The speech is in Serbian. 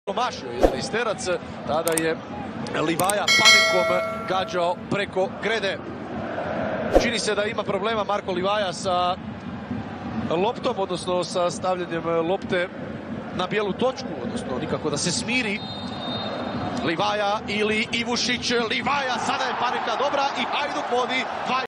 Mašio jedan isterac, tada je Livaja panikom gađao preko grede. Čini se da ima problema Marko Livaja sa loptom, odnosno sa stavljanjem lopte na bijelu točku, odnosno nikako da se smiri. Livaja ili Ivušić, Livaja, sada je panika dobra i Hajduk vodi 2.